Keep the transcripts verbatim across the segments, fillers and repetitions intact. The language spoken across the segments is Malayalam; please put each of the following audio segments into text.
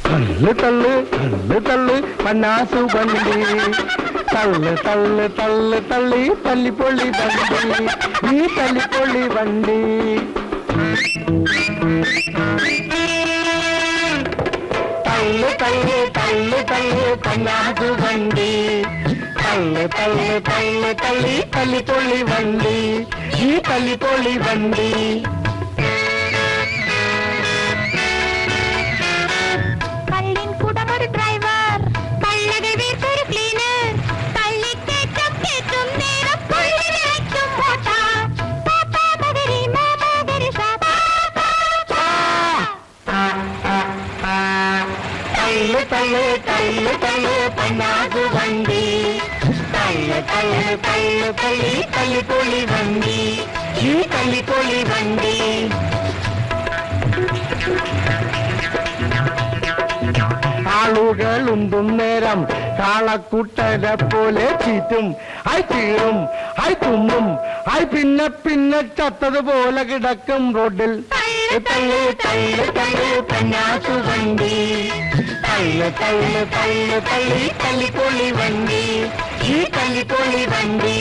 തള്ളു തള്ളു തള്ളു തള്ളു പന്നാസു വണ്ടി തള്ളു തള്ളു തള്ളു തള്ളി തല്ലിപ്പൊള്ളി വണ്ടി ഈ തല്ലിപ്പൊള്ളി വണ്ടി തള്ളു തള്ളു തള്ളു തള്ളു പന്നാസു വണ്ടി തള്ളു തള്ളു തള്ളു തള്ളി തല്ലിപ്പൊള്ളി വണ്ടി ഈ തല്ലിപ്പൊള്ളി വണ്ടി തള്ളു തള്ളു തള്ളു പന്നാസു വണ്ടി തള്ളു തള്ളു തള്ളു തള്ളി തല്ലിപ്പൊള്ളി വണ്ടി ഈ തല്ലിപ്പൊള്ളി വണ്ടി ആളുകൾ ഉന്തും നേരം കാളക്കുട്ടരെ പോലെ ചീറ്റും ആയി തീറും ആയി തുമ്മും ആയി പിന്നെ പിന്നെ ചത്തതുപോലെ കിടക്കും റോഡിൽ തള്ളു തള്ളു തള്ളു പന്നാസു വണ്ടി തള്ളു തള്ളു തള്ളു തള്ളി തല്ലിപ്പൊള്ളി വണ്ടി ഈ തല്ലിപ്പൊള്ളി വണ്ടി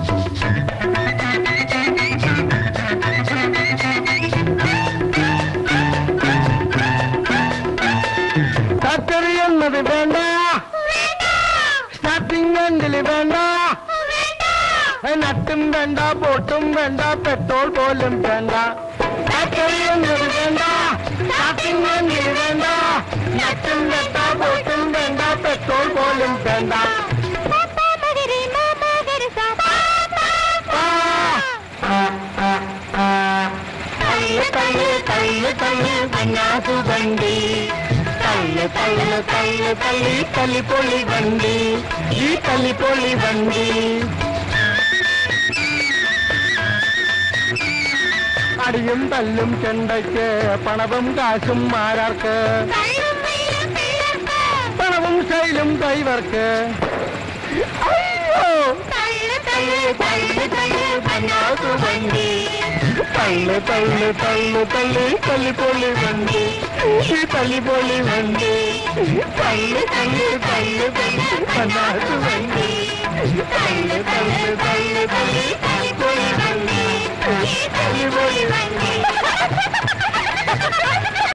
ഫാക്ടറി എന്നത് വേണ്ട സ്റ്റാർട്ടിംഗ് എൻഡിൽ വേണ്ട നട്ടും വേണ്ട ബോട്ടും വേണ്ട പെട്രോൾ പോലും വേണ്ട ഫാക്ടറി എന്നത് വേണ്ട സ്റ്റാർട്ടിംഗ് എൻഡിൽ വേണ്ട നട്ടും വേണ്ട ബോട്ടും വേണ്ട പെട്രോൾ പോലും വേണ്ട തള്ളു തള്ളു തള്ളു തള്ളു പന്നാസു വണ്ടി തള്ളു തള്ളു തള്ളു തള്ളി തല്ലിപ്പൊള്ളി വണ്ടി ഈ തല്ലിപ്പൊള്ളി വണ്ടി അടിയും തല്ലും ചെണ്ടയ്ക്ക് പണവും കാശും ആരാർക്ക് പണവും ശൈലും കൈവർക്ക് അയ്യോ തള്ളു തള്ളു തള്ളു പന്നാസു വണ്ടി തള്ളു തള്ളു തള്ളു തള്ളി തല്ലിപ്പൊള്ളി വണ്ടി ഈ തല്ലിപ്പൊള്ളി വണ്ടി തള്ളു തള്ളു തള്ളു തള്ളു പന്നാസു വണ്ടി തള്ളു തള്ളു തള്ളു തള്ളി